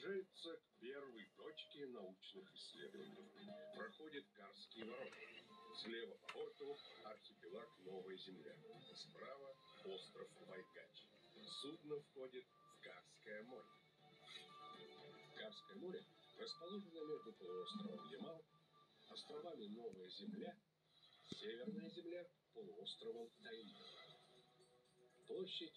приближается к первой точке научных исследований. Проходит Карские ворота. Слева по борту архипелаг Новая Земля. Справа остров Вайгач. Судно входит в Карское море. Карское море расположено между полуостровом Ямал, островами Новая Земля, Северная Земля, полуостровом Таймыр. Площадь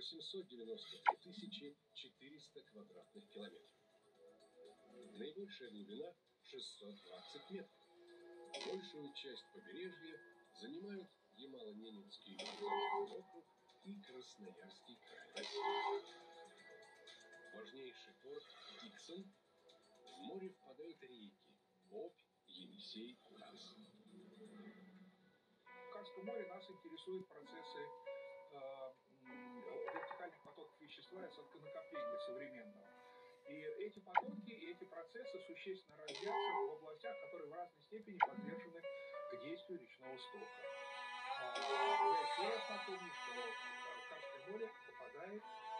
893 400 квадратных километров. Наибольшая глубина 620 метров. Большую часть побережья занимают Ямало-Ненецкий округ и Красноярский край России. Важнейший порт Диксон. В море впадают реки Обь, Енисей, Урал. В Карском море нас интересуют процессы вертикальных потоков вещества и осадконакопления современного. И эти потоки, и эти процессы существенно разнятся в областях, которые в разной степени подвержены к действию речного стока. Я еще раз напомню, что в Карское море попадает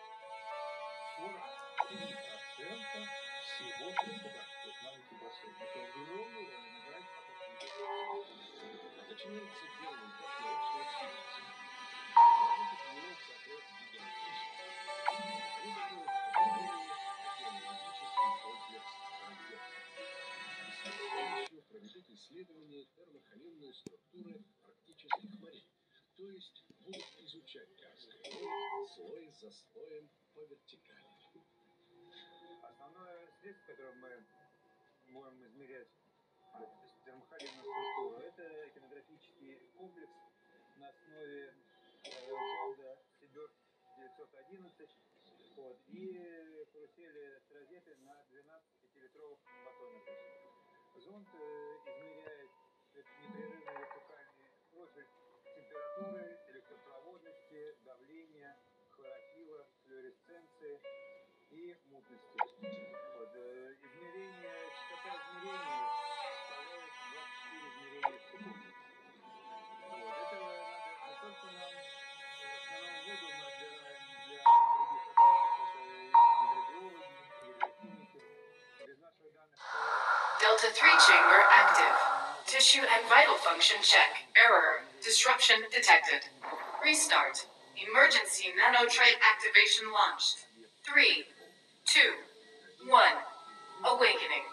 43% всего трафика. То есть маленький бассейн. Это огромный, он набирает поток вещества. Начинается первый этап научной экспедиции. Работа принимается отряд гидрofизиков. Они готовят океанологический комплекс «Рогеца». И с его помощью проведут исследования термохоленной структуры арктических морей, то есть будут изучать Карское море слой за слоем по вертикали. Основное средство, которое мы можем измерять термохоленную структуру, это океанографический комплекс на основе зонда Сибирь 911 и карусели с розетой на 12-5-литровых батонах. Зонд измеряет непрерывный вертикальный профиль температуры, электропроводности, давления, хлорофилла, флуоресценции и мутности. Измерение, частота измерений составляет 24 измерения в секунду. Это надо не только нам, в основном воду мы отбираем для других отрядов, это гидробиологи, гидрохимики. Без наших данных Delta 3 chamber active. Tissue and vital function check. Error. Disruption detected. Restart. Emergency nanotrite activation launched. 3, 2, 1. Awakening.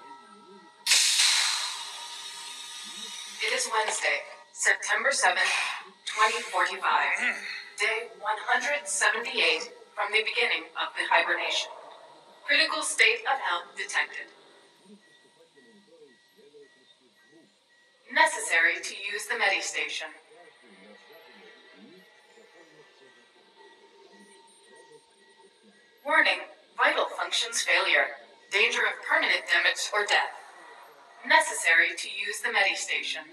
It is Wednesday, September 7th, 2045. Day 178 from the beginning of the hibernation. Critical state of health detected. Necessary to use the Medistation. Warning, vital functions failure. Danger of permanent damage or death. Necessary to use the Medistation.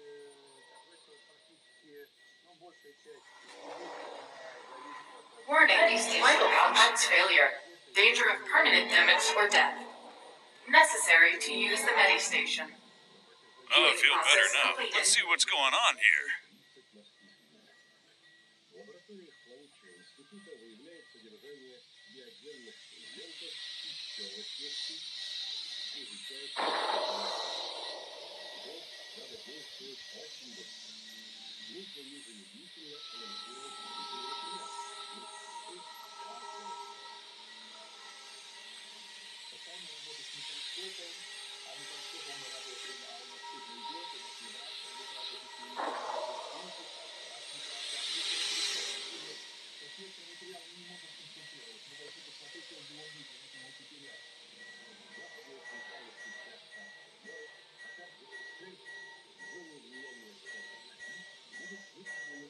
Warning, vital functions failure. Danger of permanent damage or death. Necessary to use the Medistation. Oh, I feel better now. Let's see what's going on here. В лабораториях научного института выявляют содержание биогенных элементов пищевых изучают. Надо действовать очень быстро. Нужно незамедлительно анализировать постоянно работать с микроскопом, а микроскопом мы работаем на маршрутной идете, на фибрации, будет работать с если материал не можем концентрировать, мы должны посмотреть, как же он видит в этом материале. западные центральные сейчас оказывается цель зоны влияния будет выполнена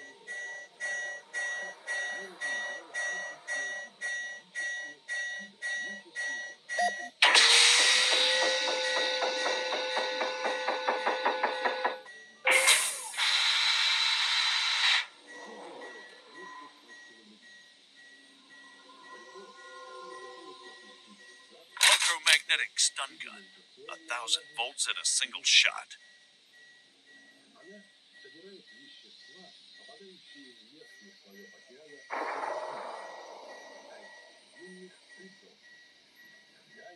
Electromagnetic stun gun. 1,000 volts at a single shot. Она собирает вещества, попадающие в верхний слой океана, длинных притоков. Когда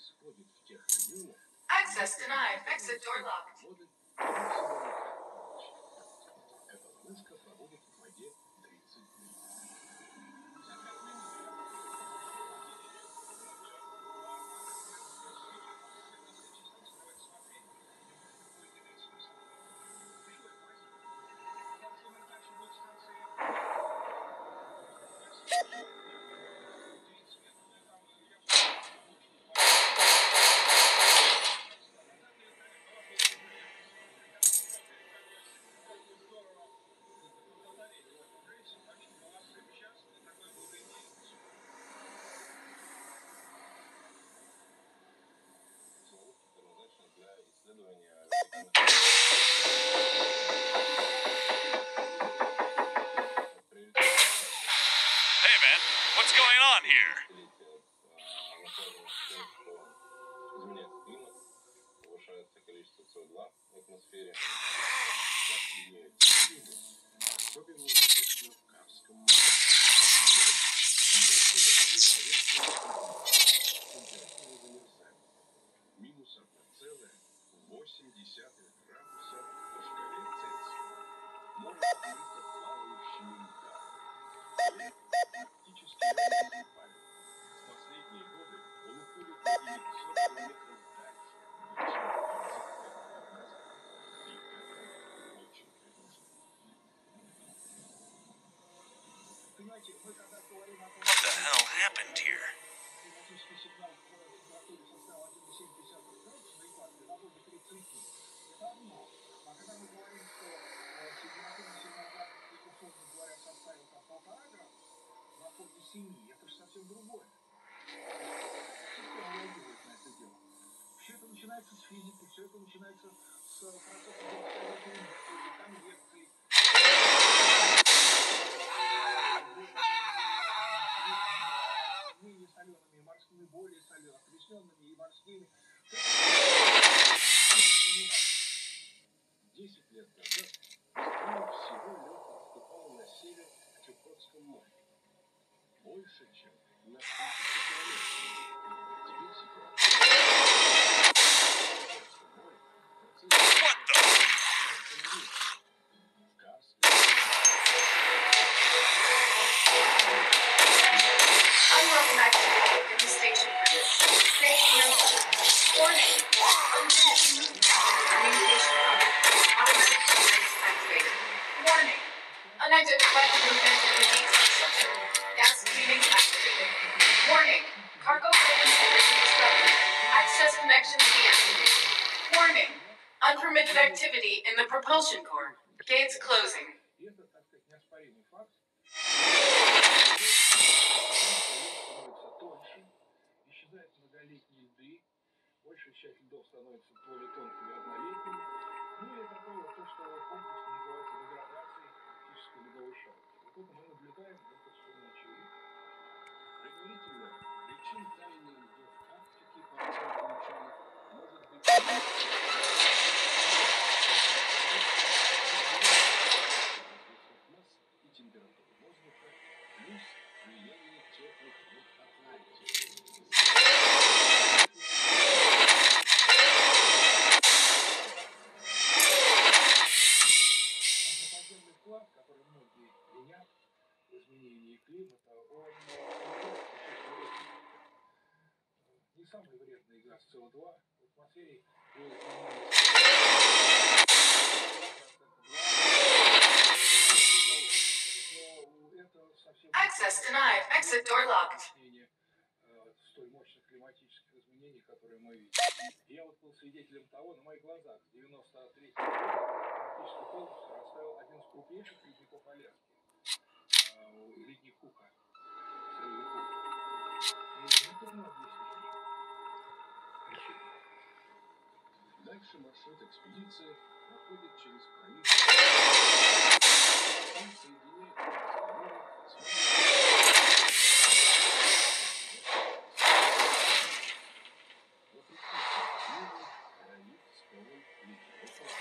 происходит в тех районах, Access denied. Exit door locked. воды всего не. Эта ловушка проводит в воде 30 дней. Hey man, what's going on here? Изменяется климат, повышается количество СО2 в атмосфере, меняется климат, особенно заметно в Карском море. Температура замерзает. Минус 1,8 градуса по шкале Цельсия. Море покрыто плавающими льдами. Практически не засыпает. В последние годы он уходит на 900 километров дальше, чем 25 лет назад. И это очень тревожно. Понимаете, мы когда говорим о том, What the hell happened here? климатический сигнал в температуре составил 1,7 градуса на экваторе на фоне 30, это одно. А когда мы говорим, что температурный сигнал в условно говоря составил там 1,5 градуса на фоне 7, это же совсем другое. Система реагирует на это дело. Все это начинается с физики, все это начинается с процесса конвекции. Менее солеными, морскими более солеными, окрещенными и морскими. 10 лет назад скорее всего лед отступал на север к Чукотскому морю. Больше, чем на 1000 километров. Теперь ситуация. В море процесс What the? в Карском. Unwelcome activity in the station bridge. Station warning. Communication automatic device activated. Warning. Unidentified movement in the detail section. Gas cleaning activated. Warning. Cargo hold integrity disrupted. Access connection deactivated. Warning. Unpermitted activity in the propulsion core. Gates closing. И это, так сказать, неоспоримый факт. Становится тоньше, исчезают многолетние льды, большая часть льдов становится более тонкими, однолетними. Ну и такое вот то, что комплексно называется деградацией фактически ледовой шапки. Вот это мы наблюдаем, это совершенно очевидно. Предварительно причин таяния льдов Арктики по оценке ученых может быть масс и температуры воздуха плюс влияние теплых вод Атлантики. Антропогенный вклад, который многие винят в изменении климата, он не самый вредный газ СО2 в атмосфере. Access denied. Exit door locked. Столь мощных климатических изменений, которые мы видим. Я вот был свидетелем того, на моих глазах с 93 года практически полностью расставил один из крупнейших ледников Аляски. Ледник Кука. И это трудно объяснить. Причины. Дальше маршрут экспедиции проходит через пролив. Он соединяет Карское море с морем. Пролив скован ледяной коркой.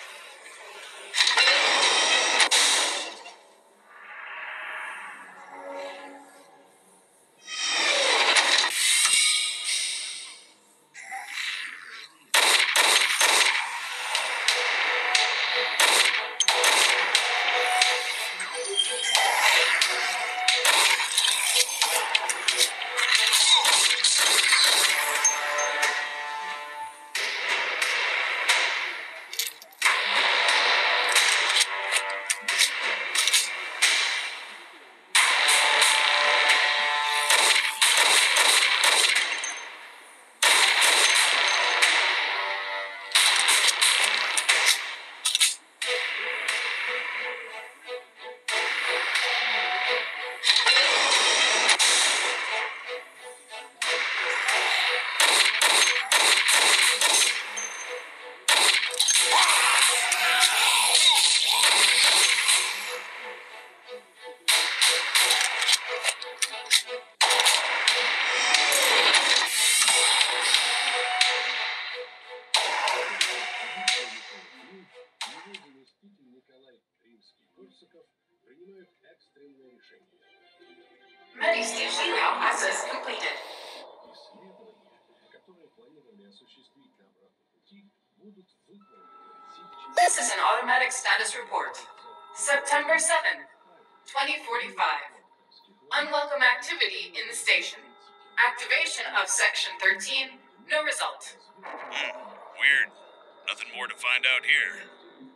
Его заместитель Николай Римский-Корсаков принимают экстренное решение. Many station now process completed. Исследования, которые планировали осуществить на обратном пути, будут выполнены This is an automatic status report. September 7, 2045. Unwelcome activity in the station. Activation of Section 13. No result. Weird. Nothing more to find out here.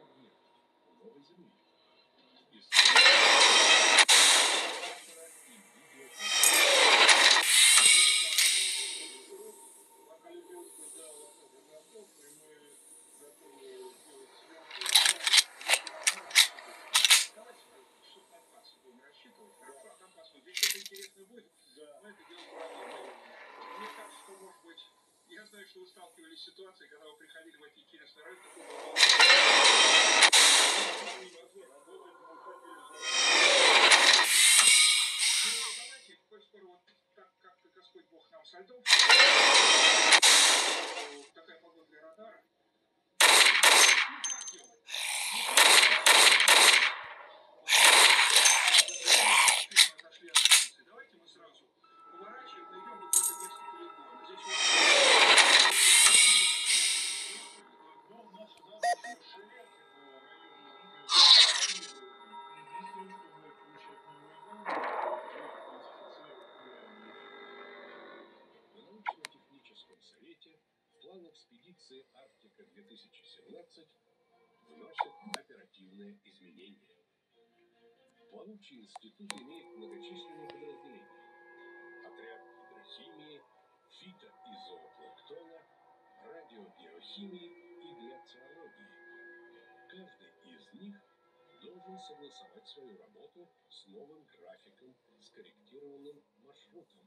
Я знаю, что вы сталкивались с ситуацией, когда вы приходили в эти интересные районы, давайте, коль скоро вот так, как Господь Бог нам со льдом, такая погода для радара. Ну как делать? Отошли от станции. Давайте мы сразу поворачиваем, найдем вот это место полигона. Здесь На научно-техническом совете в план экспедиции «Арктика-2017» вносят оперативные изменения. Плавучий институт имеет многочисленные подразделения. Отряд гидрохимии, фито- и зоопланктона, радиобиохимии и гляциологии. Каждый из них должен согласовать свою работу с новым графиком, скорректированным маршрутом.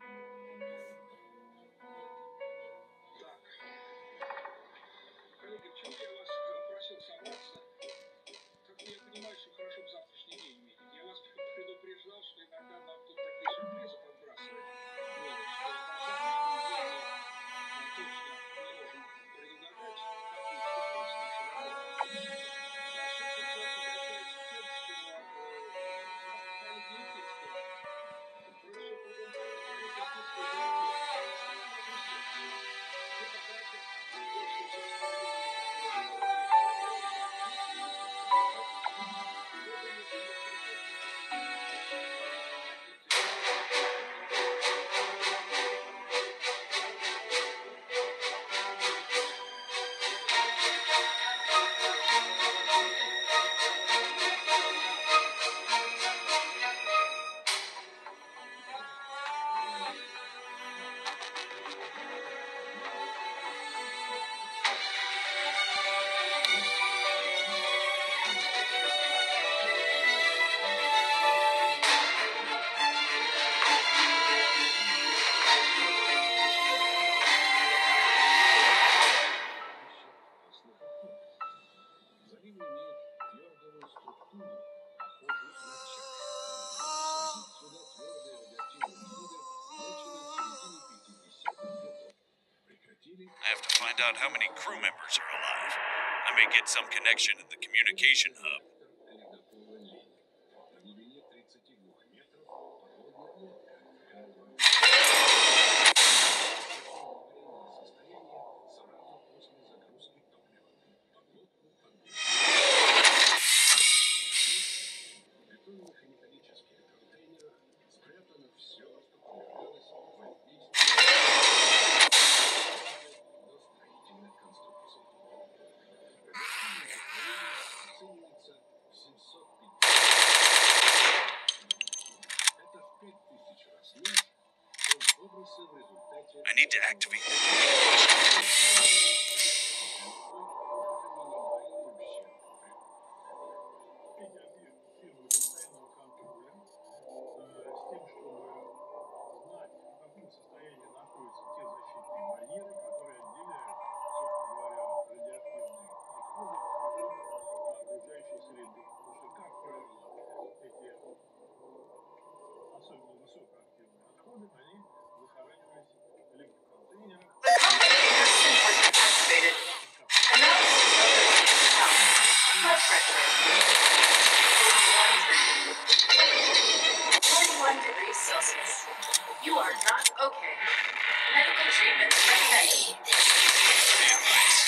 так. Коллеги, почему я вас просил собраться? Как я понимаю, что хорошо в завтрашний день видеть. Я вас предупреждал, что иногда нам тут такие сюрпризы подбрасывают. Вот, что на завтрашний день мы точно не можем предугадать, как будет складываться наша работа. Суть ситуации заключается в том, что стало диетическое. Просто кругом говорит диетическое диабет. Что мы можем сделать? Мы потратим большую часть времени. Заливы имеют твердовую структуру, похожую на чашу. Ввозить сюда твердые радиоактивные отходы начали в середине 50-х годов. Прекратили I have to find out how many crew members are alive. I may get some connection in the communication hub. ледокола «Ленин». На глубине 32 метров подводная лодка. Состояние сразу после загрузки топлива. Подлодку подбили. В бетонных и металлических контейнерах спрятано все, что подвергалось воздействию до строительных конструкций. Радиоактивное оценивается в 750. Это в 5000 раз меньше, чем выбросы в результате... I need to activate the communication. Эти объекты требуют постоянного контроля с тем, чтобы знать, в каком состоянии находятся те защитные барьеры, которые отделяют treatment recommended. The advice.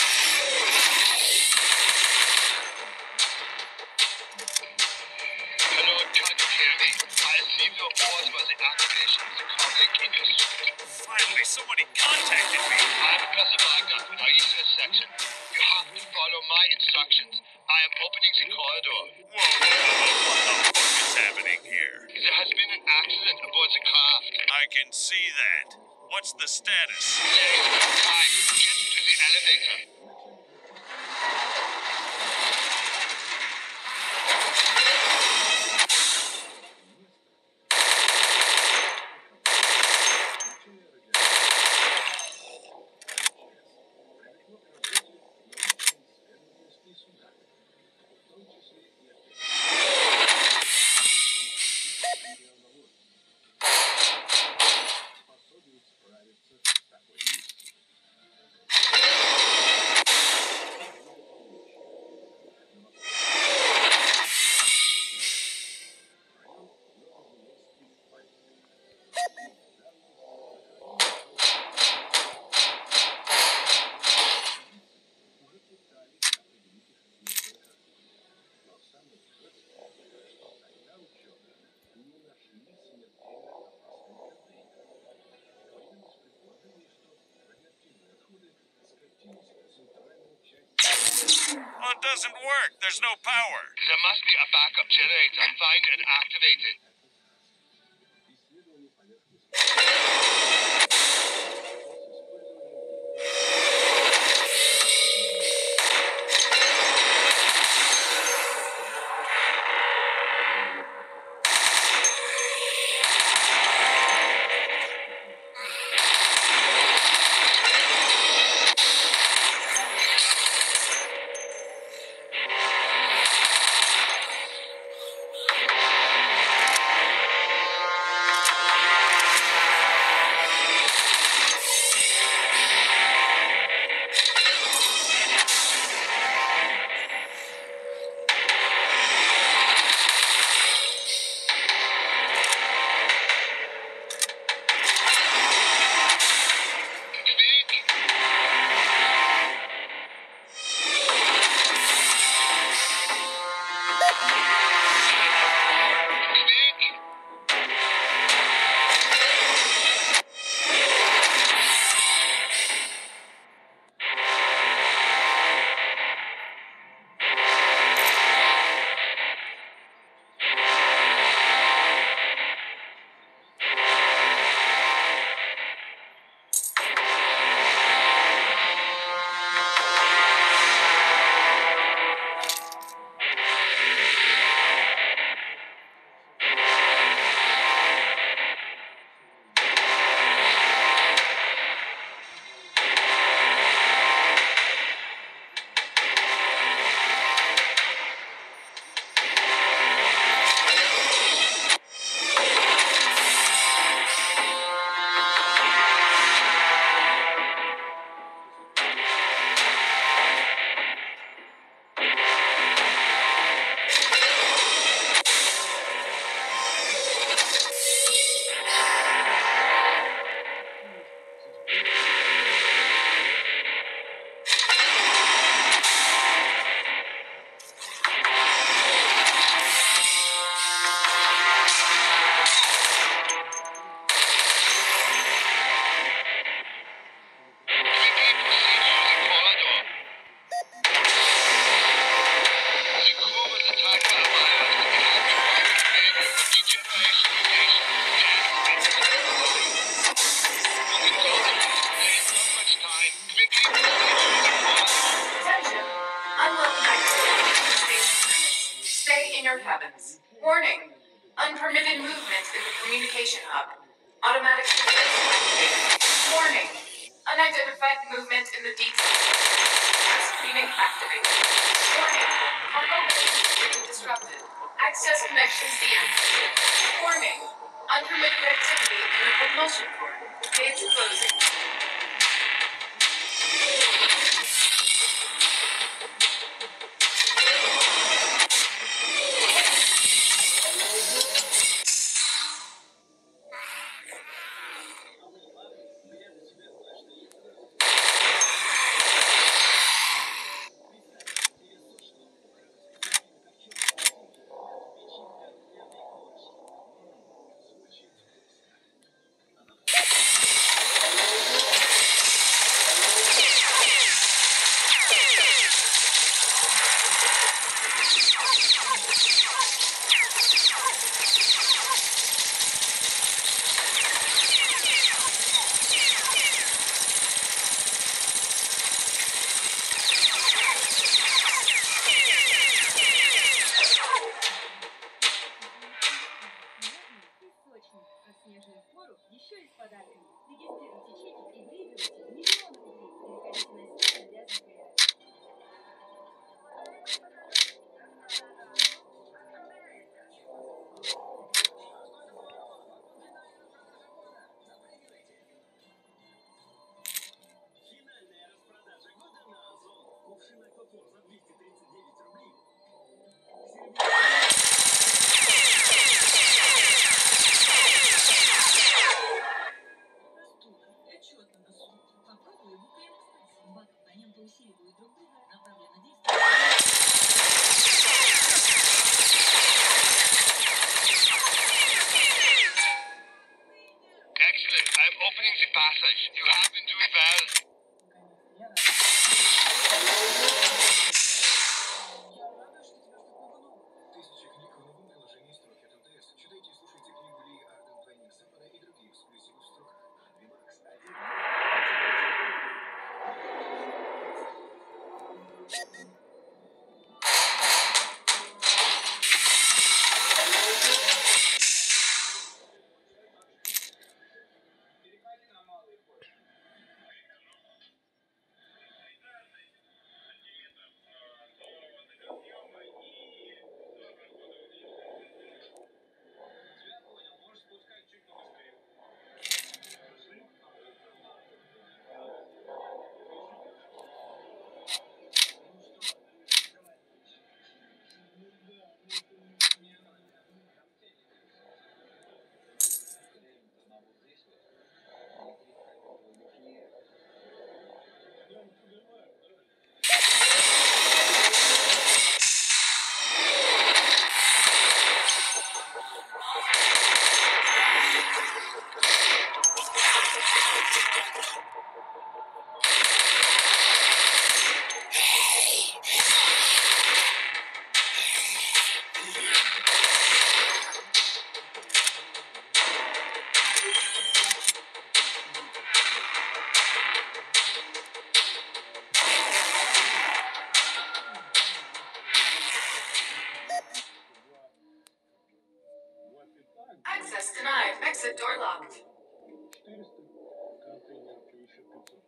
Hello, can you hear me? I'll leave your orders for the application of the public interest. Finally, somebody contacted me. I'm Professor Wagner, research section. You have to follow my instructions. I am opening the corridor. Whoa, whoa, whoa, what the fuck is happening here? There has been an accident aboard the craft. I can see that. What's the status? There is no time. Get to the elevator. Well, it doesn't work. There's no power. There must be a backup generator. Find and activate it. your cabins. Warning! Unpermitted movement in the communication hub. Automatic defense activated. Warning! Unidentified movement in the deep sea. Screening activated. Warning! Cargo being disrupted. Access connections deactivated. Warning! Unpermitted activity in the propulsion core. Gates closing. Excellent. I'm opening the passage. You have been doing well. Тысячи книг в новом приложении Строк от МТС. Читайте и слушайте книгу Ли Арден «Двойник Запада» и другие эксклюзивы в Строках. Релакс. Access denied. Exit door locked. 400 контейнеров и еще 500.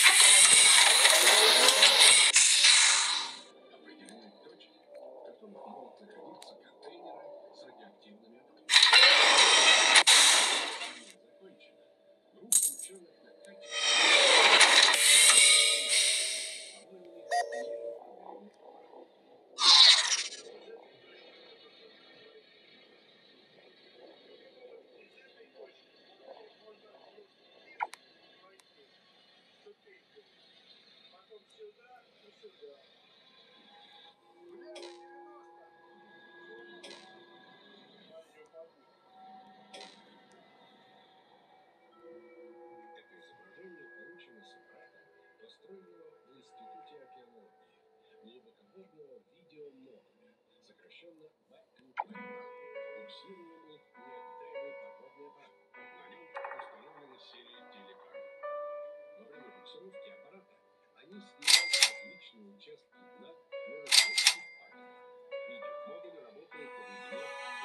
Определены точки, в которых могут находиться контейнеры с радиоактивными отходами. Закончено. Группа ученых накачивает. Это изображение получено с аппарата, построенного в Институте океанологии, глубоководного видеомодуля, сокращенно ВМП, буксируемый необитаемый подводный аппарат. На нем установлена серия телекамер. Во время буксировки аппарата они снимают различные участки дна новозеландских атомов. Видеомодуль работает по глубине до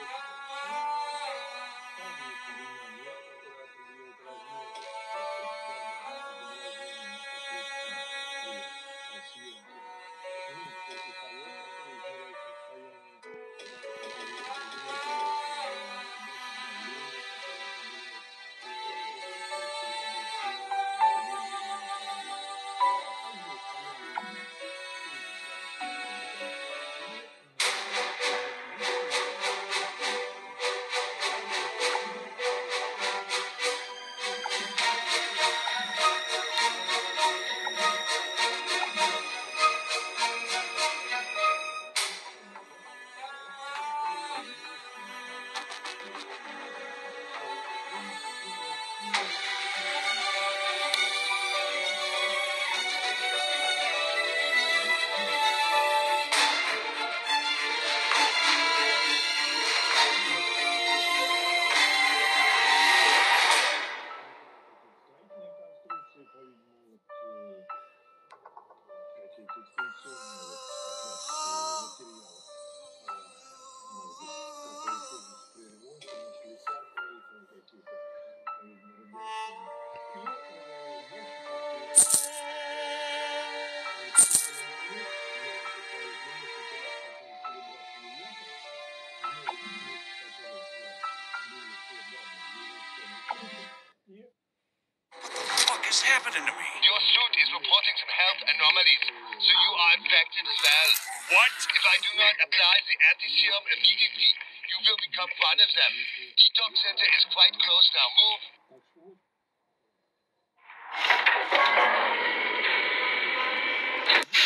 's happening to me? Your suit is reporting some health anomalies, so you are infected as well. What? If I do not apply the anti-serum immediately, you will become one of them. Detox center is quite close now. Move. Так что вот.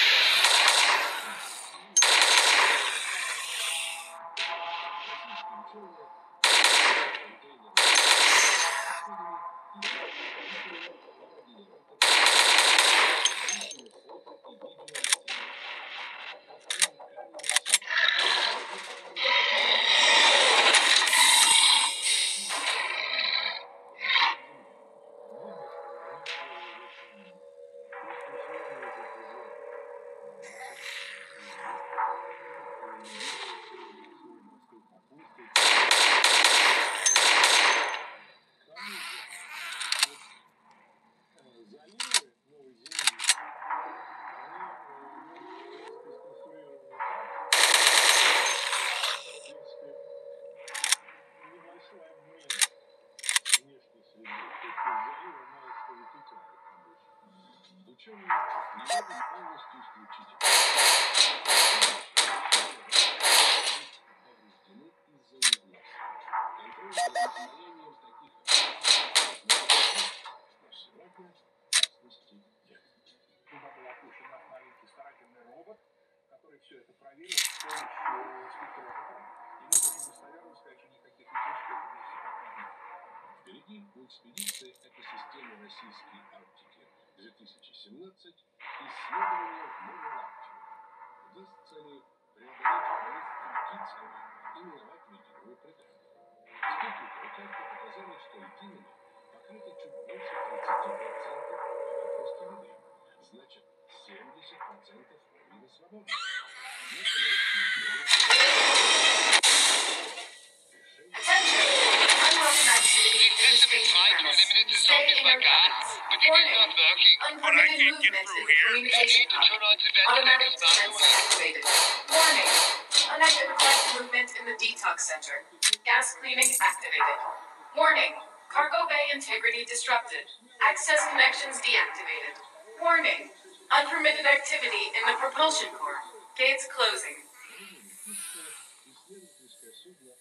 заключенные не могут полностью исключить повреждены из-за невластия. Контроль за состоянием таких но сегодня опасности нет. Туда был опущен наш маленький старательный робот, который все это проверил с помощью спектрометра. И мы можем достоверно сказать, что никаких утечек в этом месте пока нет. Впереди у экспедиции экосистемы российской Арктики 2017 исследования в море Арктики. Удастся ли преодолеть пролив Антициана и миновать ледяную преграду? Спутниковая карта показала, что льдинами покрыто чуть больше 30% поверхности воды. Значит, 70% ровно свободно. Attention! Unwelcome activity in the System is station trying to premise. eliminate the Stay zombies in like your that, cabins. but it is Warning! not working. Unpermitted can't get movement through in the here. You communication need to hub. turn on the Automatic ventilators defense manually. activated. Warning! Unidentified movement in the detox center. Gas cleaning activated. Warning! Cargo bay integrity disrupted. Access connections deactivated. Warning! Unpermitted activity in the propulsion core. Gates closing. Исследовательское судно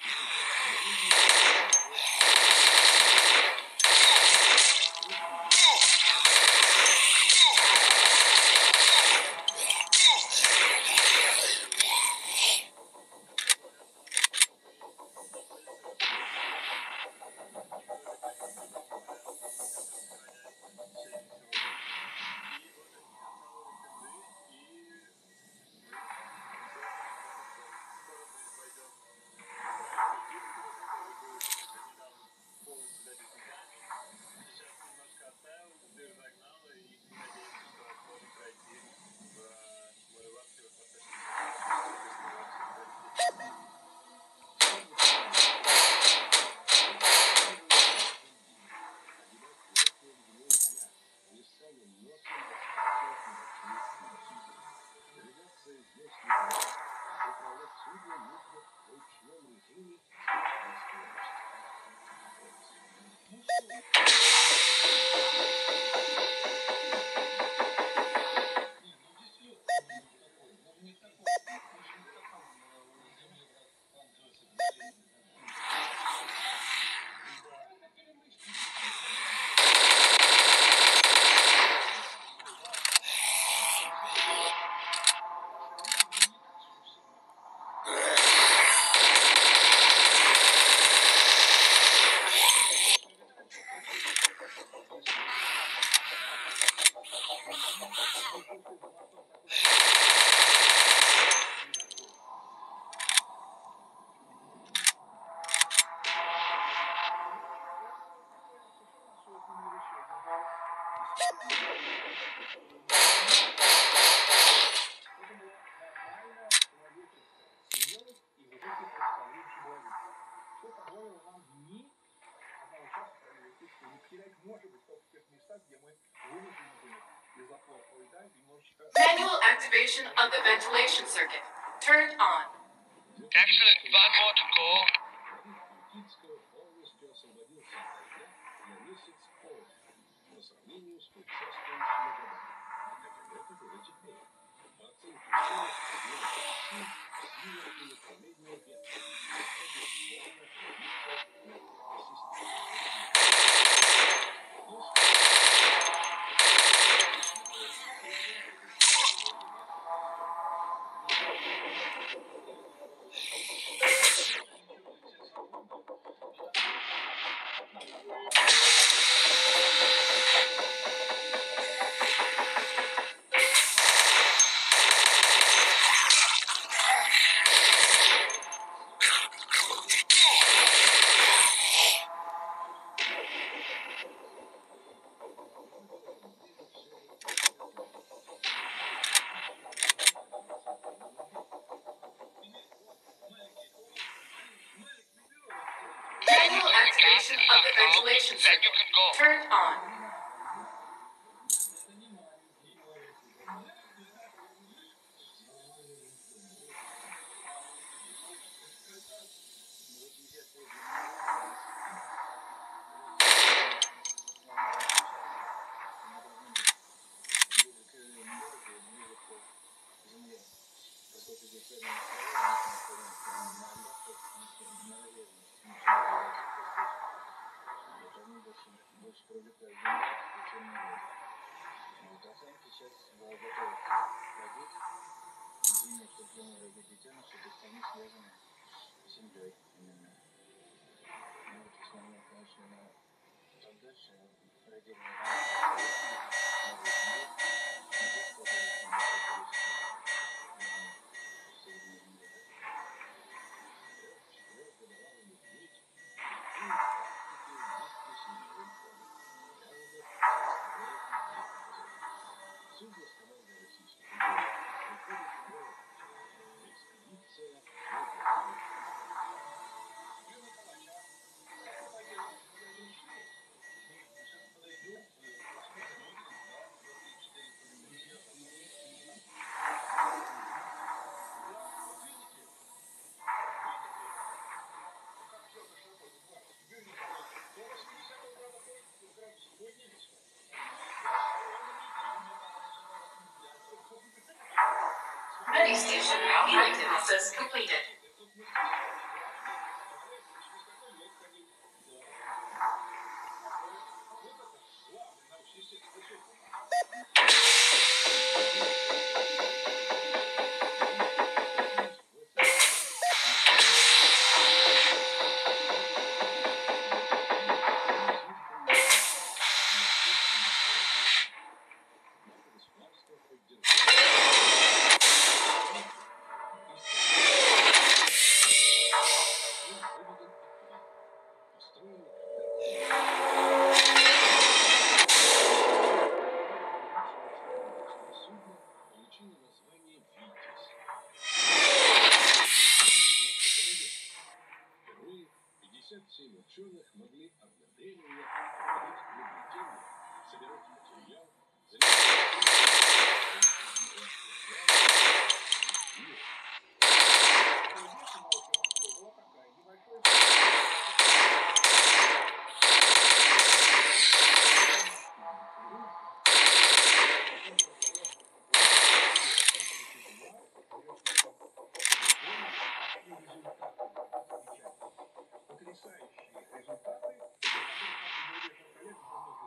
управлять судном нужно в ручном режиме с Manual activation of the ventilation circuit. Turned on. Excellent. 5 more to go. Никитского полностью освободился от льда на месяц позже, по сравнению с предшествующими годами. Хотя это было теплее. По оценке ученых, сила и направление ветра. Manual activation of the ventilation Then you circuit. can go. Turned on. родить. Видимо, что для родить детеныша, то есть они связаны с землей именно. Ну, вот, если она, конечно, там дальше родили новую семью, но здесь сложилось небольшое количество современных мира. Четырехгодовалый медведь и практики вместе с мировым ходом. Каждый составляет экипаж. Судно с командой российских ученых приходит в город. Экспедиция «Ледовый Ready station now active access completed. судно получило название «Витязь». Впервые 57 ученых могли одновременно ходить в наблюдение, собирать материал, потрясающие результаты, коллег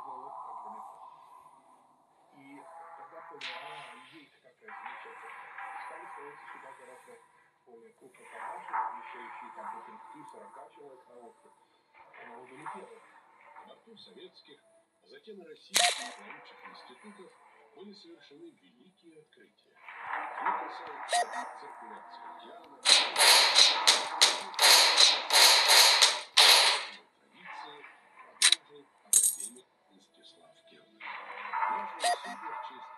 и тогда понял, идея какая замечательная. Стали строиться сюда гораздо более крупнокомачные, вмещающие там до 30-40 человек на лодке. Она уже не первая. На борту советских, а затем и российских научных институтов были совершены великие открытия. Они касаются циркуляции океана, традиции, продолжил академик Мстислав Кернер. Названо судно в честь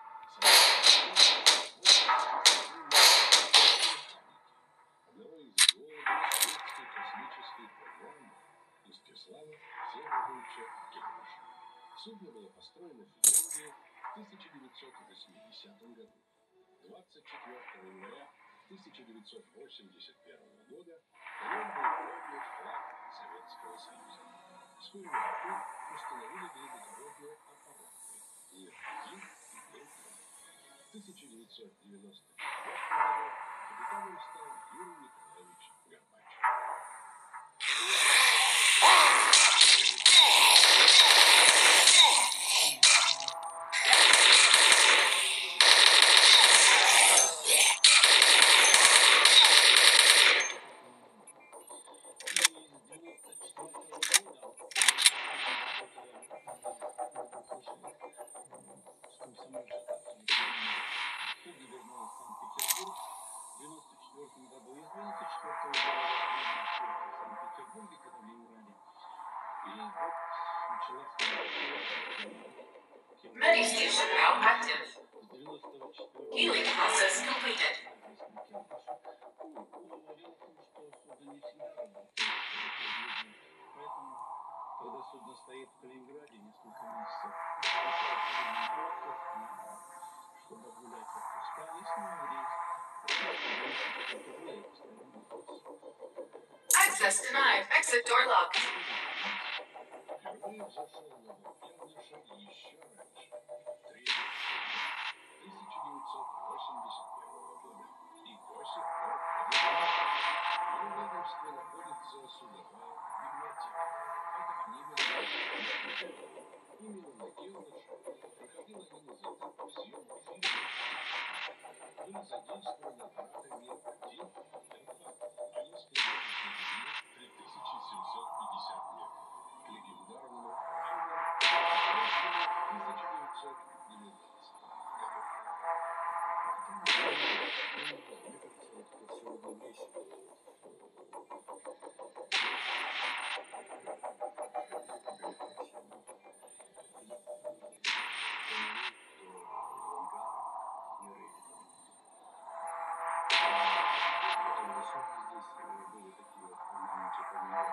одного из идеологов советской космической программы Мстислава Всеволодовича Кернеша. Судно было построено в Финляндии в 1980 году. 24 января 1981 года на нем был поднят флаг Советского Союза. Вскоре наверху установили глубоководные аппараты «Мир-1» и «Мир-2». В 1994 году капитаном стал Юрий Николаевич Горбач. Судно вернулось в Санкт-Петербург в 1994 году. Из 1994 года в Санкт-Петербурге, когда в Ленинграде. И вот началась Ready station now active. с 94 Healing process completed. Дело в том, что судно не всегда работает. Поэтому, когда судно стоит в Калининграде несколько месяцев, чтобы обгулять отпуска, и снова рейс. Access denied. Exit door locked. Впервые взошел на борт Кернеша еще раньше, 3 1981 года, и до сих пор ходит. В его ведомстве находится судовая библиотека. Это книга именно на Кернеша проходил один из этапов съемок фильма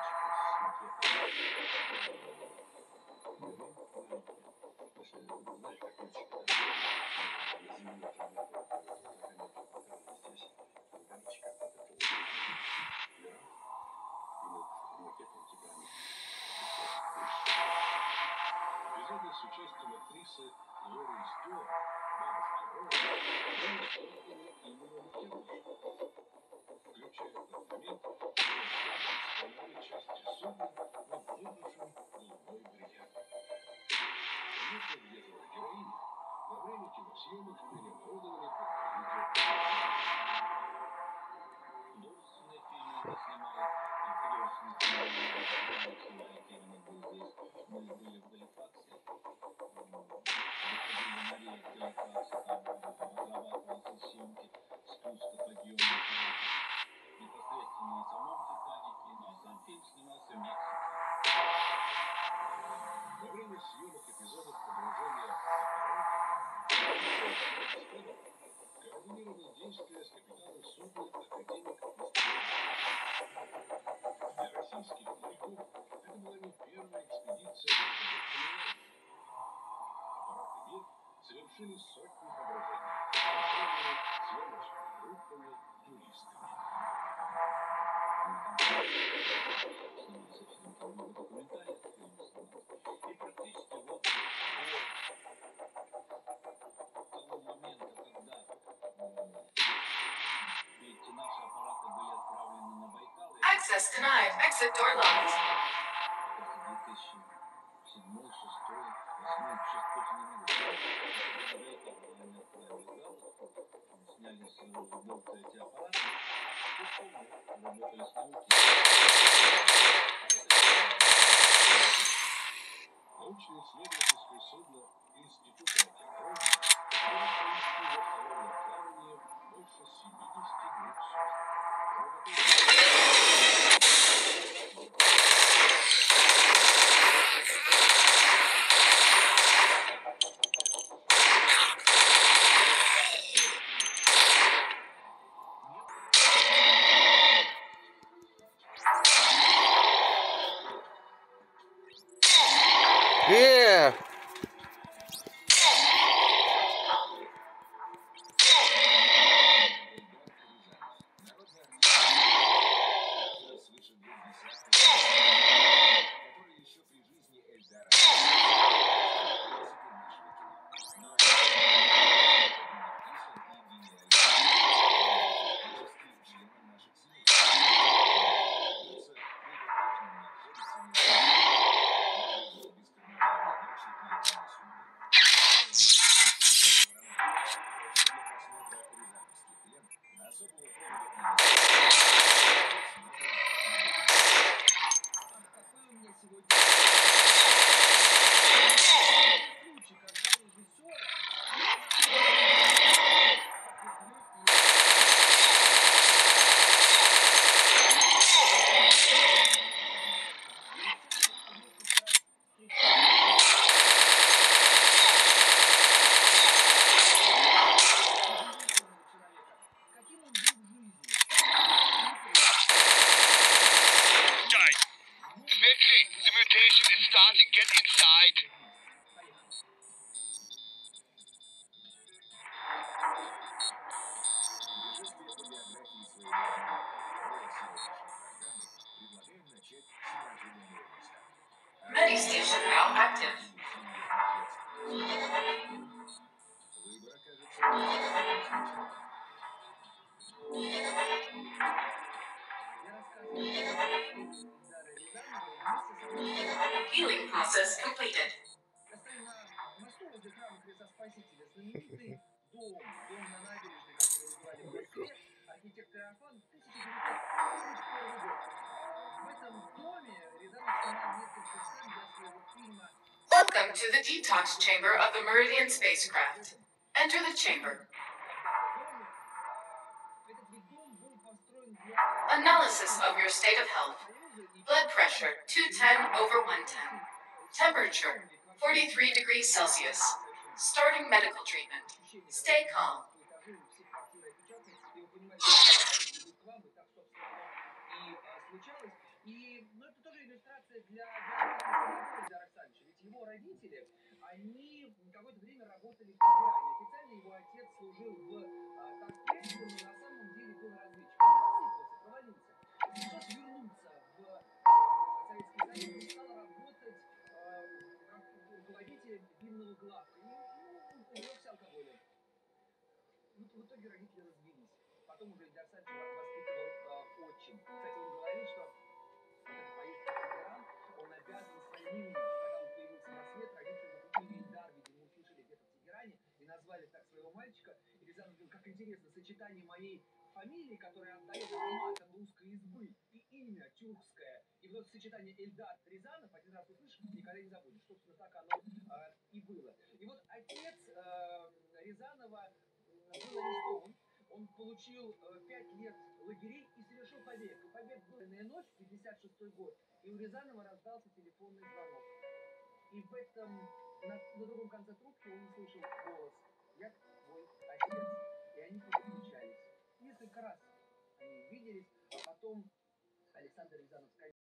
Эпизоды с участием актрисы Лоры Стюарт, бабушки Роуз, были созданы именно для девушек. Включая тот момент, когда вспоминали части судна над выбывшим голубой бриллиант. Конечно, где звали героини, во время киносъемок переоборудовали под Художественные фильмы не снимал, художественные фильмы не снимали Кевина был здесь. Мы были в Галифаксе, выходили на рейс Галифакса, там разрабатывались съемки спуска, подъема, непосредственно на самом Титанике, ну а сам фильм снимался в Мексике. Во время съемок эпизодов погружения в аппарат координировал действия с капитаном судна академик Мустафа. Для российских моряков это была не первая экспедиция в Космонавтику. Аппарат и МИР совершили сотни погружений, контрольными съемочными группами, туристами. Снимался фильм, там много документальных фильмов снимался. И практически вот до того момента, когда эти наши аппараты были отправлены на Байкал, Access denied. Exit door locked. кажется, 2007, 2006, 2008, сейчас точно не могу сказать. На Байкал они отправили галочку, сняли с борта эти аппараты, и помню, работали с науки. Научно-исследовательское судно Института океанологии может провести в автономном плавании больше 72 Yeah. Guys, quickly, the mutation is starting. Get inside. Путешествие по биографии своего героя сегодняшней программы предлагаем начать с неожиданного места. Many station now active. Выбор окажется Healing process completed. На стол возле храма Христа Спасителя знаменитый дом на набережной, который называли в Москве, архитектор Иофан, 1931 год. В этом доме Рязанов снимал несколько сцен для своего фильма. Welcome to the detox chamber of the Meridian spacecraft. Enter the chamber. Этот ведь дом был построен для Analysis of your state of health. Blood pressure 210 over 110. Temperature 43 degrees Celsius. Starting medical treatment. Stay calm. и вы понимаете, что к вам, и так, собственно, и случалось. И, ну, это для Эльдара Александровича. Ведь его родители, они какое-то время работали в Тегеране. Официально его отец служил в Ташкенте, но на самом деле был разведчиком. Он засыпался, провалился. И пришлось вернуться в Советский Союз и стал работать руководителем винного главка. И увлекся алкоголем. В итоге родители развелись. Потом уже Эльдар Александрович воспитывал отчим. Кстати, он говорил, что вот эта поездка в Тегеран, он обязан своим именем. Когда он появился на свет, родители вот имя Эльдар, видимо, услышали где-то в Тегеране и назвали так своего мальчика. И Рязанов говорил, как интересно, сочетание моей фамилии, которая отдает ароматом русской избы, и имя тюркское. И вот это сочетание Эльдар Рязанов, один раз услышишь, никогда не забудешь. Собственно, так оно и было. И вот отец Рязанова был арестован. Он получил 5 лет лагерей и совершил побег. И побег был на ночь, 56 год, и у Рязанова раздался телефонный звонок. И в этом, на другом конце трубки он услышал голос: «Я твой отец». И они переключались. Несколько раз они виделись, а потом Александр Рязанов сказал: